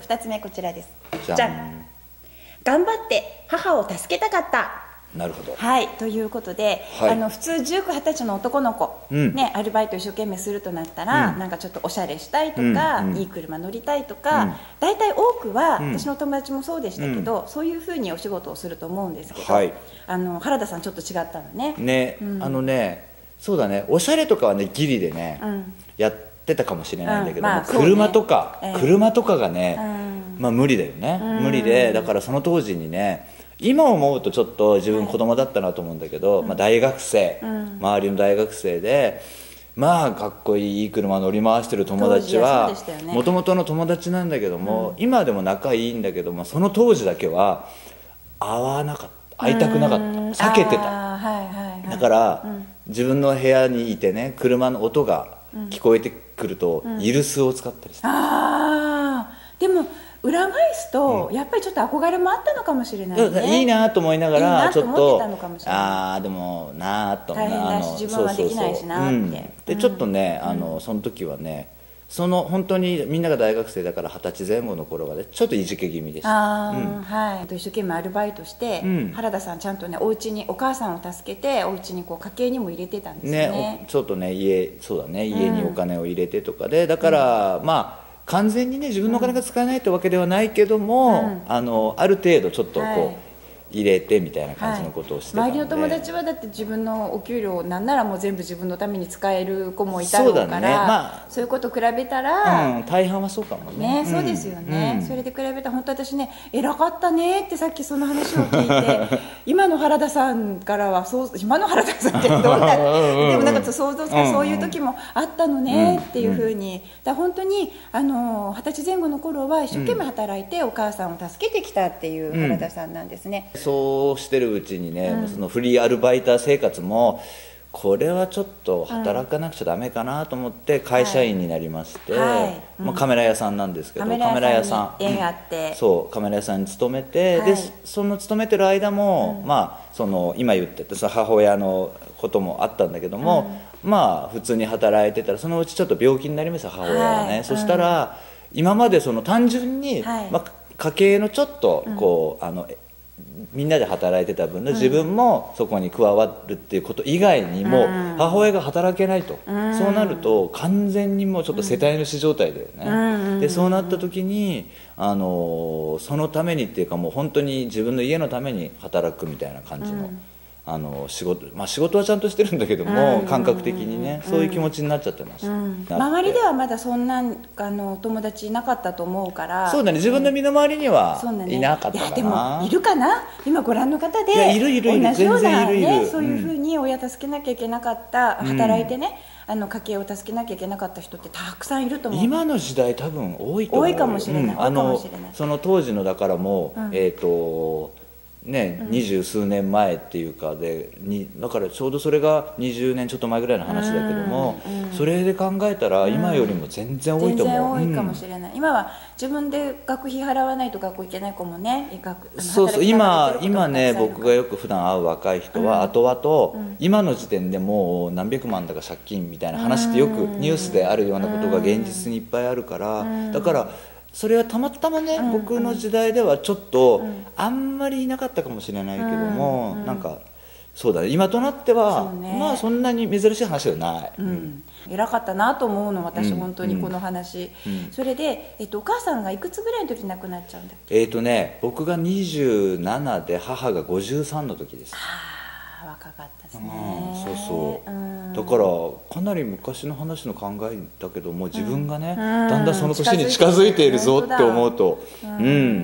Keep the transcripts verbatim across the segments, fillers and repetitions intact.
ふたつめこちらです。 じゃん。 じゃん。頑張って母を助けたかった。 なるほど。 はい、ということで、はい、あの普通じゅうきゅう、はたちの男の子、うん、ね、アルバイト一生懸命するとなったら、うん、なんかちょっとおしゃれしたいとか、うん、いい車乗りたいとか、うん、大体多くは、うん、私の友達もそうでしたけど、うん、そういうふうにお仕事をすると思うんですけど、はい、あの原田さんちょっと違ったのね。 ね、うん、あのね、そうだね、おしゃれとかはねギリでね、うん、やってたかもしれないんだけども、うんまあね、車とか、えー、車とかがね、うん、まあ無理だよね、うん、無理で、だからその当時にね、今思うとちょっと自分子供だったなと思うんだけど、はい、まあ、大学生、うん、周りの大学生でまあかっこいいいい車乗り回してる友達はもともとの友達なんだけども、うん、今でも仲いいんだけども、その当時だけは会わなかった、会いたくなかった、避けてた、はいはいはい、だから、うん、自分の部屋にいてね、車の音が聞こえてくると、うん、イルスを使ったりして、うん、 あー、でも裏返すと、うん、やっぱりちょっと憧れもあったのかもしれないね。 いいなと思いながら、ちょっとああでもなと、 大変だし自分はできないしなって。 でちょっとね、あのその時はね、その本当にみんなが大学生だからはたちぜん後の頃はね、ちょっといじけ気味でした。あ、 うん、はい、一生懸命アルバイトして、うん、原田さんちゃんとね、お家にお母さんを助けて、お家にこう家計にも入れてたんですよね。 ね、ちょっとね、家、そうだね、家にお金を入れてとかで、だから、うん、まあ完全にね自分のお金が使えないってわけではないけども、うん、あのある程度ちょっとこう、はい、入れてみたいな感じのことをしてたんで、 はい、周りの友達はだって自分のお給料なんならもう全部自分のために使える子もいたろうから、そうだね、まあ、そういうこと比べたら、 うん、大半はそうかもね。 ね、そうですよね、うん、それで比べたら本当私ね、偉かったねってさっきその話を聞いて今の原田さんからはそう、今の原田さんってどうなでもなんか想像つか、そういう時もあったのねっていうふうに、だ本当にあの二十歳前後の頃は一生懸命働いてお母さんを助けてきたっていう原田さんなんですね。 うん、そうしてるうちにね、うん、そのフリーアルバイター生活もこれはちょっと働かなくちゃダメかなと思って会社員になりまして、はいはい、まあ、カメラ屋さんなんですけど、カメラ屋さんに縁あって、うん、そうカメラ屋さんに勤めて、はい、でその勤めてる間も、うん、まあその今言ってたその母親のこともあったんだけども、うん、まあ普通に働いてたらそのうちちょっと病気になりました、母親がね、はい、そしたら、うん、今までその単純に、はい、まあ、家計のちょっとこう、うん、あのみんなで働いてた分の自分もそこに加わるっていうこと以外にも母親が働けないと、うん、そうなると完全にもうちょっと世帯主状態だよね、うん、でそうなった時にあのそのためにっていうかもう本当に自分の家のために働くみたいな感じの、うん、あの仕事、まあ、仕事はちゃんとしてるんだけども、うん、感覚的にね、うん、そういう気持ちになっちゃってました、うん、 周りではまだそんなあの友達いなかったと思うから。 そうだね、自分の身の回りにはいなかったかな、 いやでもいるかな、今ご覧の方でいやいるいるいる、 同じような、ね、 全然いるいる、 そういうふうに親助けなきゃいけなかった、うん、働いてね、あの家計を助けなきゃいけなかった人ってたくさんいると思う。 今の時代多分多いと思う。 多いかもしれない、うん、 あのその当時のだからもう、うん、えっ、ー、とね、二十数年前っていうかでにだからちょうどそれがにじゅうねんちょっと前ぐらいの話だけども、うんうん、それで考えたら今よりも全然多いと思う、全然多いかもしれない、うん、今は自分で学費払わないと学校行けない子もね、 そうそう、今今ね僕がよく普段会う若い人は、うん、後々、うん、今の時点でもう何百万だか借金みたいな話ってよくニュースであるようなことが現実にいっぱいあるから、うん、だからそれはたまたまね、うん、僕の時代ではちょっと、うん、あんまりいなかったかもしれないけども、うんうん、なんかそうだね、今となっては、ね、まあそんなに珍しい話ではない、うんうん、 偉かったなと思うの私、うん、本当にこの話、うん、それで、えっと、お母さんがいくつぐらいの時に亡くなっちゃうんだっけ。 えっとね、僕がにじゅうななで母がごじゅうさんの時です。 ああ、若かったですね、 うん、そうそう、うん、だからかなり昔の話の考えだけども自分がね、うん、だんだんその年に近づいているぞって思うと、うん、うん、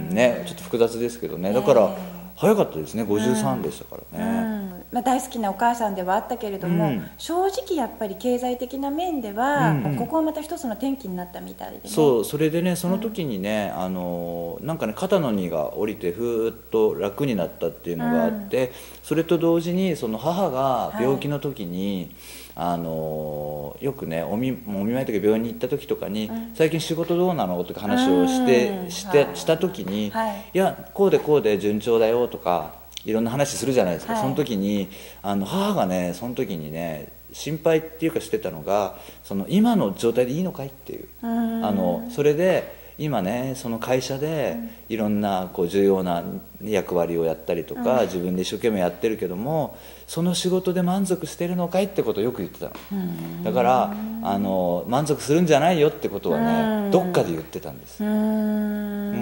ね、ちょっと複雑ですけどね、だから早かったですね、ごじゅうさんでしたからね、うん、 まあ、大好きなお母さんではあったけれども、うん、正直やっぱり経済的な面では、うん、ここはまた一つの転機になったみたいでね。 そう、それでね、その時にね、うん、あのなんかね、肩の荷が下りてふーっと楽になったっていうのがあって、うん、それと同時にその母が病気の時に、はい、あのよくねお見、お見舞いとか病院に行った時とかに、うん、最近仕事どうなのとか話をして、うん、して、はい、した時に、はい、いやこうでこうで順調だよとかいろんな話するじゃないですか、はい、その時にあの母がねその時にね心配っていうかしてたのが、その今の状態でいいのかいっていう、あのそれで今ねその会社でいろんなこう重要な役割をやったりとか、うん、自分で一生懸命やってるけども、その仕事で満足してるのかいってことをよく言ってたの、うん、だからあの満足するんじゃないよってことはね、うん、どっかで言ってたんです、うんうん、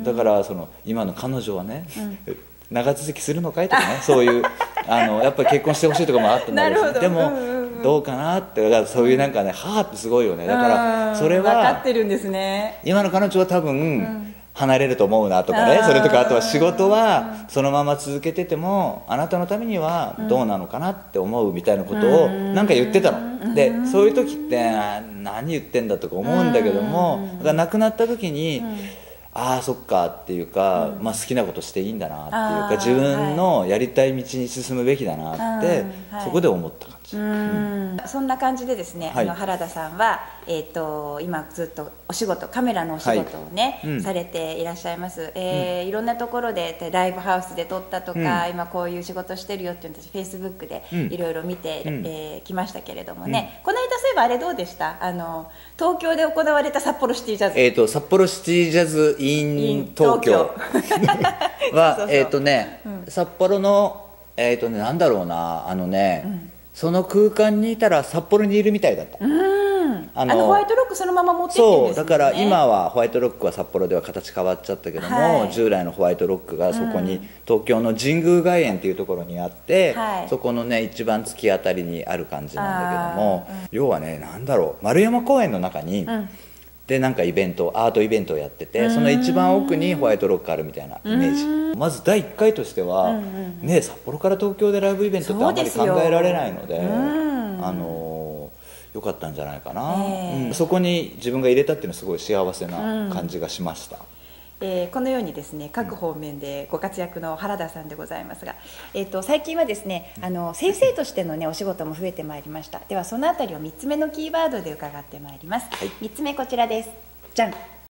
だからその今の彼女はね、うん長続きするのかいとかねそういうあのやっぱり結婚してほしいとかもあったんだけどでも、うんうんうん、どうかなってだからそういうなんかね、うん、母ってすごいよね。だからそれは分かってるんですね。 今の彼女は多分、うん、離れると思うなとかね、それとかあとは仕事はそのまま続けててもあなたのためにはどうなのかなって思うみたいなことをなんか言ってたので、そういう時って何言ってんだとか思うんだけども、だから亡くなった時に、うんああそっかっていうか、うんまあ、好きなことしていいんだなっていうか自分のやりたい道に進むべきだなって、はい、そこで思った感じ、うんうん、そんな感じでですね、はい、あの原田さんは、えー、と今ずっとお仕事カメラのお仕事をね、はいうん、されていらっしゃいます、えーうん、いろんなところでライブハウスで撮ったとか、うん、今こういう仕事してるよっていうのを私フェイスブックでいろいろ見てき、うんえー、ましたけれどもね、うん、この間そういえばあれどうでした？あの東京で行われた札幌シティジャズ、 えー、と札幌シティジャズin東京はそうそうえっ、ー、とね、うん、札幌のえっ、ー、とねなんだろうなあのね、うん、その空間にいたら札幌にいるみたいだった。うんあの、あのホワイトロックそのまま持ってってるんですよね。 そうだから今はホワイトロックは札幌では形変わっちゃったけども、はい、従来のホワイトロックがそこに、うん、東京の神宮外苑っていうところにあって、はい、そこのね一番突き当たりにある感じなんだけども、うん、要はねなんだろう丸山公園の中に、うんでなんかイベントアートイベントをやっててその一番奥にホワイトロックあるみたいなイメージ。まずだいいっかいとしては、うんうん、ね、札幌から東京でライブイベントってあんまり考えられないのであのよかったんじゃないかな、えーうん、そこに自分が入れたっていうのはすごい幸せな感じがしました、うんえー、このようにですね各方面でご活躍の原田さんでございますが、えー、と最近はですねあの先生としての、ね、お仕事も増えてまいりました。ではそのあたりをみっつめのキーワードで伺ってまいります、はい、みっつめこちらです。じゃん